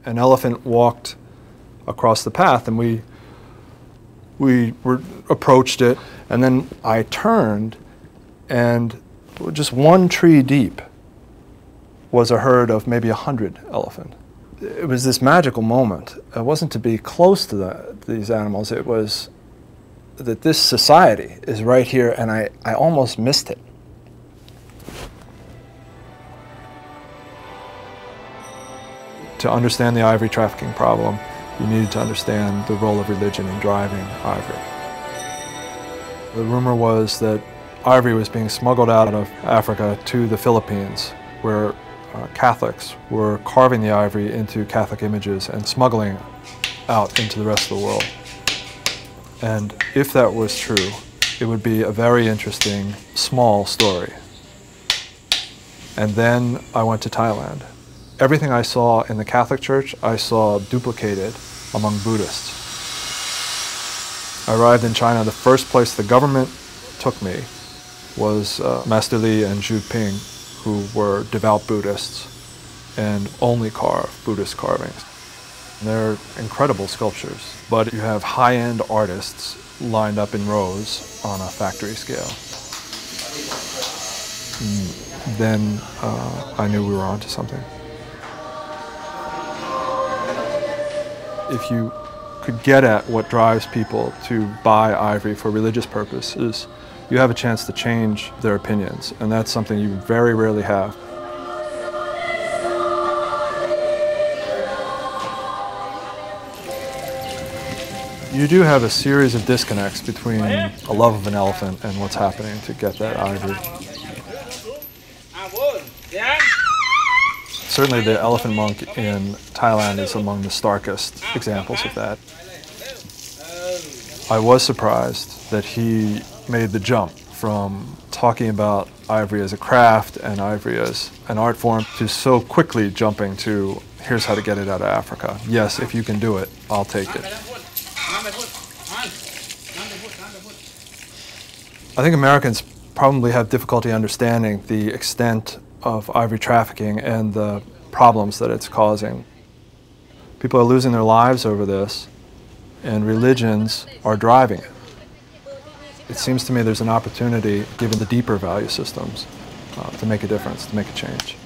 an elephant walked across the path, and we approached it, and then I turned, and just one tree deep was a herd of maybe 100 elephant. It was this magical moment. It wasn't to be close to these animals, it was that this society is right here, and I almost missed it. To understand the ivory trafficking problem, you needed to understand the role of religion in driving ivory. The rumor was that ivory was being smuggled out of Africa to the Philippines, where Catholics were carving the ivory into Catholic images and smuggling out into the rest of the world. And if that was true, it would be a very interesting, small story. And then I went to Thailand. Everything I saw in the Catholic Church, I saw duplicated among Buddhists. I arrived in China. The first place the government took me was Master Li and Zhu Ping, who were devout Buddhists and only carve Buddhist carvings. And they're incredible sculptures, but you have high-end artists lined up in rows on a factory scale. Then I knew we were onto something. If you could get at what drives people to buy ivory for religious purposes, you have a chance to change their opinions, and that's something you very rarely have. You do have a series of disconnects between a love of an elephant and what's happening to get that ivory. Certainly the elephant monk in Thailand is among the starkest examples of that. I was surprised that he made the jump from talking about ivory as a craft and ivory as an art form to so quickly jumping to, here's how to get it out of Africa. Yes, if you can do it, I'll take it. I think Americans probably have difficulty understanding the extent of ivory trafficking and the problems that it's causing. People are losing their lives over this, and religions are driving it. It seems to me there's an opportunity, given the deeper value systems, to make a difference, to make a change.